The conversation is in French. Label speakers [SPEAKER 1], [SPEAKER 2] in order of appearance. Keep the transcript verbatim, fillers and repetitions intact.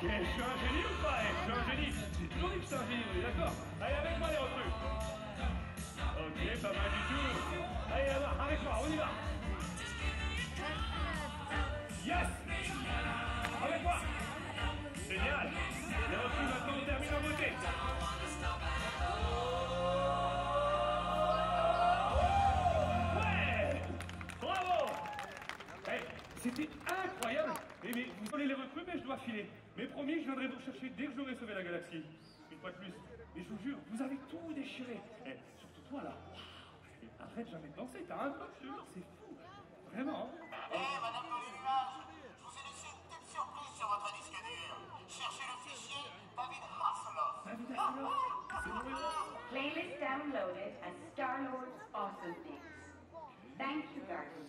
[SPEAKER 1] Ok, je suis un génie ou pas? Je suis un génie. J'ai toujours dit que je suis un génie, on est d'accord? Allez, avec moi les recrues. Ok, pas mal du tout. Allez, là-bas, avec moi, on y va. Yes! Avec moi. Génial. Les recrues, maintenant, on termine en beauté. Ouais! Bravo! Hey, c'était incroyable. Eh, mais vous voulez les recrues, mais je dois filer. Mais promis, je viendrai vous chercher dès que j'aurai sauvé la galaxie. Une fois de plus. Mais je vous jure, vous avez tout déchiré. Eh, surtout toi, là. Et arrête jamais de danser, t'as un peu, c'est fou. Vraiment.
[SPEAKER 2] Eh, hey, madame Polynuage, je vous ai laissé une petite surprise sur votre disque dur. Cherchez le fichier David Hasselhoff.
[SPEAKER 1] David Hasselhoff, c'est mon héros.
[SPEAKER 3] Playlist downloaded as Star-Lord's Awesome Mix. Thank you, Garden.